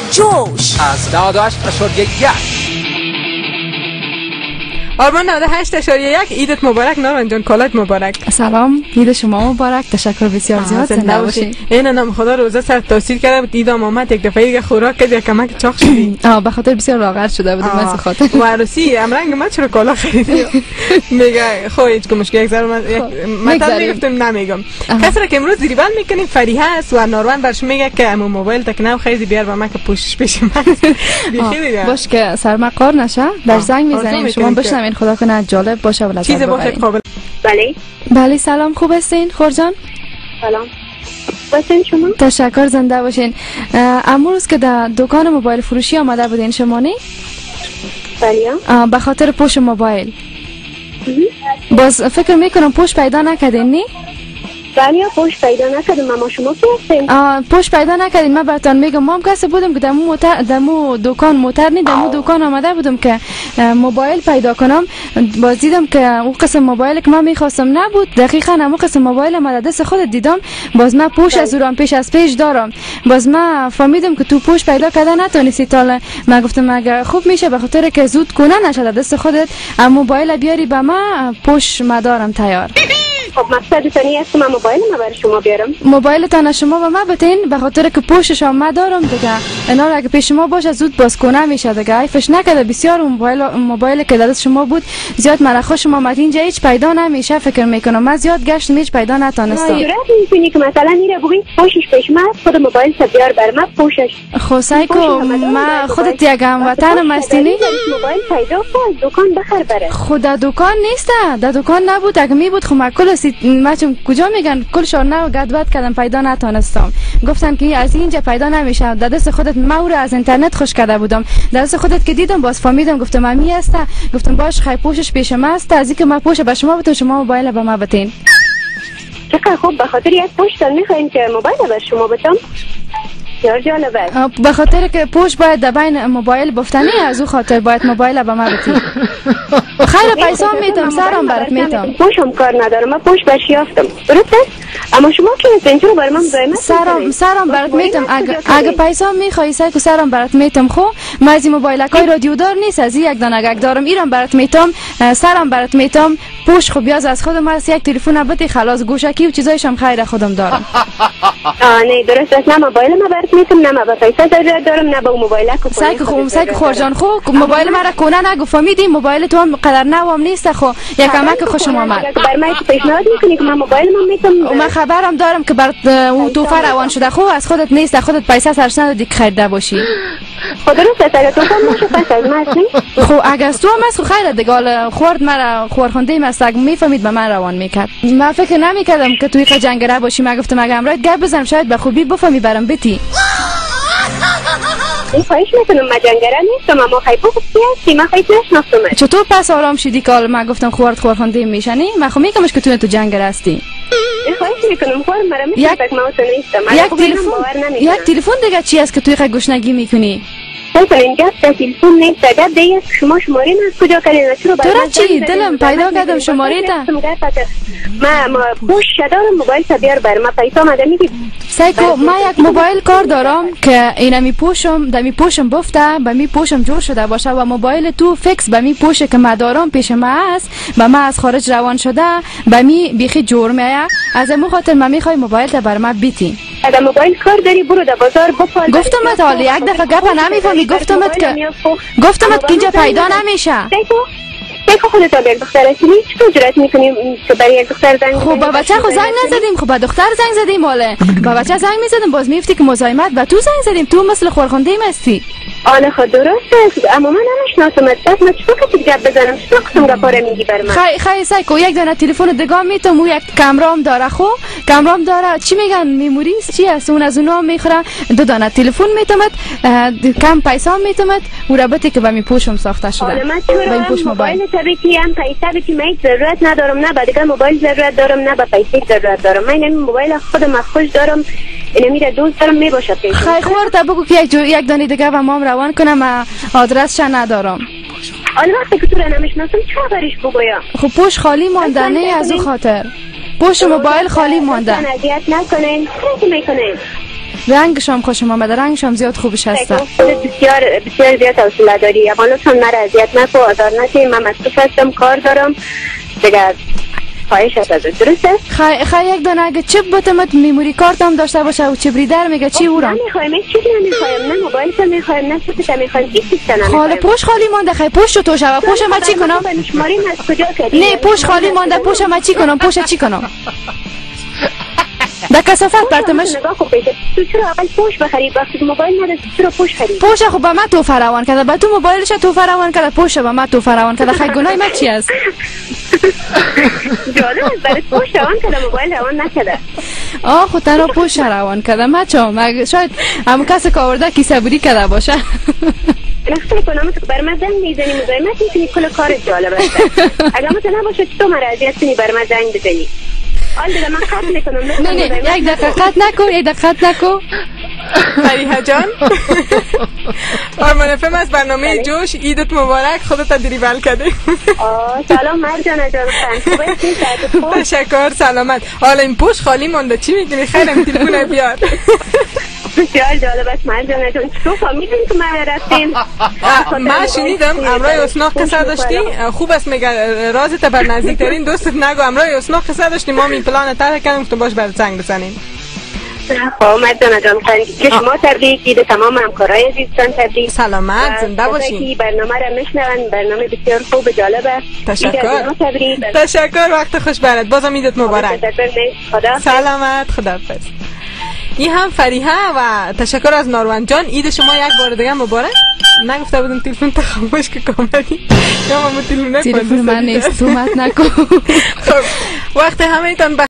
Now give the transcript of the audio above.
جوش از 98.1 آرمان 98.1 عیدت مبارک. ناران جان کالات مبارک. سلام، عید شما مبارک. تشکر بسیار زیاد. زنده باشین. این نام خدا روزه سر تاثیر کرده بود. دیدم آمد یک دفعه دیگه خوراک کرد یک کمک چاق شدی. به خاطر بسیار لاغر شده بودم من خاطر. و عروسی امرنگ ما چرا کالا خریدی؟ میگه خو هیچ مشکل یک ذره من میگفتم نمیگم. کسی را که امروز دیریبند میکنیم فریحه است و ناروان برش میگه که امو موبایل تکنو خریدی بیار با من که پوشش پیش من. باش که سرمقار نشه در زنگ میزنیم شما بشنوین خدا کنه جالب باشه و لذت چیز باشه قابل. بله سلام، خوب هستین خورجان؟ سلام باشین شما؟ تشکر، زنده باشین. امروز که در دکان موبایل فروشی آمده بودین شما نی؟ بله. به خاطر پوش موبایل باز فکر میکنم پوش پیدا نکردین نی؟ بله پوش پیدا نکردم. اما شما کی هستین؟ پوش پیدا نکردین. من براتون میگم ما هم کسی بودم که دمو دکان موتر نی دمو دکان آمده بودم که موبایل پیدا کنم. باز دیدم که اون قسم موبایل که من میخواستم نبود. دقیقاً همون قسم موبایل ما دست خود دیدم. باز من پوش از اون پیش دارم. باز من فهمیدم که تو پوش پیدا کردن نتونستی. تا من گفتم اگه خوب میشه به خاطر که زود کنه نشه دست خودت موبایل بیاری به من پوش مدارم تیار. خب مقصد تانی است که من موبایل ما برای شما بیارم. موبایل تان شما به من بتین به خاطر که پوشش هم دارم دیگه. اینا اگه پیش شما باشه زود باز کنه میشه دیگه. فش نکرده بسیار موبایل که دست شما بود زیاد مرا خوش اومد. اینجا هیچ پیدا نمیشه. فکر میکنم من زیاد گشتم هیچ پیدا نتونستم. جرأت میکنی که مثلا میره بگی پوشش پیش من خود موبایل بیار بر من پوشش. خوسایکو ما خودت یک هموطنم هستینی؟ موبایل پیدا کن دکان بخر بره. خود دکان نیست. در دکان نبود. اگه می بود خب ما کل مچم کجا میگن کل شورنه و گدبت کردم پیدا نتونستم. گفتن که از اینجا پیدا نمیشه. در دست خودت مور از اینترنت خوش کرده بودم. در دست خودت که دیدم باز فهمیدم. گفتم امی است. گفتم باش خیر پوشش پیش ما است. از اینکه من پوش به شما بتم شما موبایل به ما بتین. چقدر خوب. به خاطر یک پوش میخواین که موبایل به شما بتم. بسیار جالبه. به خاطر که پوش باید در بین موبایل بفتنی از او خاطر باید موبایل به ما بتین. خیر پیسا میتم سرم برات میتم. پوشم کار ندارم. من پوش برش یافتم. درسته؟ اما شما که اینجوری برام مزاحمت سرم برات میتم. اگه پیسا میخوای سایکو سرم برات میتم. خب من از موبایلکای رادیو دار نیست. از یک دانه گگ دارم ایران برات میتم. سرم برات میتم. پوش خب بیاز از خودم از یک تلفن بده خلاص گوشکی و چیزایشم خیر خودم دارم. نه درست است. نه موبایل ما برات میتم نه با پیسا دارم نه با موبایل کو. سایکو خورجان خب موبایل مرا کنه نگو فهمیدی موبایل تو هم قدر نوام نیست. خو یک کمک خوشم اومد. بر من پیشنهاد میکنی که من موبایل ما میتم. من خبرم دارم که بر تو روان شده. خو از خودت نیست. خودت پیسه سرش ندادی که خریده باشی. خود درست است. تو هم باشه پس از من هستی. خو اگه تو هم خو خیره دیگه خورد مرا خورخنده مستق میفهمید به من روان میکرد. من فکر نمیکردم که توی جنگره باشی. من گفتم اگه امروز گپ بزنم شاید به خوبی بفهمی برام بتی. این خواهش میکنم. من جنگره نیستم. اما خیلی خوبی هستی. من خیلی نشناختم. چطور پس آرام شدی که من گفتم خورخنده میشنی؟ من خو میگمش که تو جنگره هستی. خواهش میکنم خور مرا میتونم ما نیستم. یک تلفن دیگه چی است که توی گشنگی میکنی؟ این گپ در تلفن نیست. گپ دیگه شما شماره من از کجا کردین؟ تو را چی؟ دلم پیدا کردم شماره تا ما پوش دارم موبایل تا بیار بر ما پیسا آمده میگی. سایکو ما یک موبایل کار دارم که اینا میپوشم دمی پوشم بفته به می پوشم جور شده باشه و موبایل تو فیکس به می پوشه که ما دارم پیش ما است و ما از خارج روان شده به می بیخی جور میه. از همون خاطر ما میخوای موبایل تا بر ما بیتی. اگه موبایل کار داری برو در بازار بپال. گفتمت حالا یک دفعه گپ نمیفهمی. گفتمت که اینجا پیدا نمیشه. دیگه خودت با یک دختر هستی چطور جرأت میکنی که برای یک دختر زنگ بزنی؟ خب با بچه خود زنگ نزدیم. خب با دختر زنگ زدیم. حالا با بچه زنگ میزدیم باز میفتی که مزاحمت و تو زنگ زدیم. تو مثل خورخنده مستی. آله خود درست است. اما من نمیشناسمت. بس من چطور که گپ بزنم؟ چطور قسم گپاره میگی بر من؟ خیلی سایکو یک دونه تلفن دگاه میتم. او یک کامرام داره. خب کامرام داره چی میگن مموری چی است اون از اونها میخوره. دو دونه تلفن میتمت کم پیسا میتمت و رابطه که با می پوشم ساخته شده. با این پوش موبایل تبیتی هم پیسه بیتی من ضرورت ندارم. نه بعد موبایل ضرورت دارم نه با پیسه ضرورت دارم. من این موبایل خودم خوش دارم. اینو میره دوست دارم میباشه پیش. خیلی خورد بگو که یک دانه دیگه و مام روان کنم. آدرسش ندارم. حالا وقتی که تو را نمیشناسم چه برش بگویم؟ خب پوش خالی مانده نه از اون خاطر. پوش موبایل خالی مانده. اذیت نکنین. چی میکنین؟ رنگش هم خوشم آمده، رنگش هم زیاد خوبش هست. بسیار بسیار زیاد حوصله داری، اما لطفا مرا اذیت نکو، آزار نکنی، من مصروف هستم، کار دارم دیگه. خواهش است ازت، درسته؟ خیلی یک دانه اگه چپ بتمت میموری کارت هم داشته باشه و چپ ریدر میگه چی او را نمیخوایم، هیچ چیزی نمیخوایم، نه موبایلت نمیخوایم، نه چپت نمیخوایم، هیچ چیز نمیخوایم. خاله پوش خالی مونده، خیلی پوش تو شوه، پوش ما چی کنم؟ نه پوش خالی مونده، پوش ما چی کنم؟ پوش چی کنم؟ در کثافت برتمش. تو چرا اول پوش بخری وقتی موبایل نداری؟ چرا پوش خرید؟ پوش خب به من تو فراوان کرده، به تو موبایلش تو فراوان کرده، پوش به من تو فراوان کرده، خیلی گناه من چی است؟ جالب است، برای پوش روان کرده، موبایل روان نکرده. خود تنها پوش روان کرده، من چون شاید همون کسی که آورده کی صبوری کرده باشه. نخصه کنم تو بر من زنگ میزنی مدائمت میتونی کل کار جالب است. اگر مثلا نباشه تو مرا اذیت کنی بر من زنگ بزنی. آن دیگه من قطع میکنم. نه یک دقیقه قطع نکن. فریحه جان آرمان افم از برنامه جوش، عیدت مبارک، خودت دریبل کرده. سلام مرجان جان، خوبه؟ تشکر، سلامت. حالا این پوش خالی مونده، چی میگی؟ خیلی تلفن بیار. بسیار جالب است مرجان جان، تو فهمیدین که ما رفتیم؟ من شنیدم امرای اسناق قصه داشتی، خوب است میگه رازت بر نزدیکترین دوستت نگو، امرای اسناق قصه داشتی، ما می پلان طرح کردیم تو باش بر زنگ بزنیم. خب مرجان جان، که شما تبریک، دید تمام همکارای عزیزتان تبریک. سلامت، زنده باشین. برنامه را میشنون، برنامه بسیار خوب و جالب است. تشکر، وقت خوش برات، بازم عیدت مبارک. سلامت، خداحافظ. این هم فریحه و تشکر از ناروان جان، عید شما یک بار دیگه مبارک. نگفته بودم تلفن تا خاموش که کاملی یا من تلفن من نیست، تو مت نکن. خب وقت همه ایتان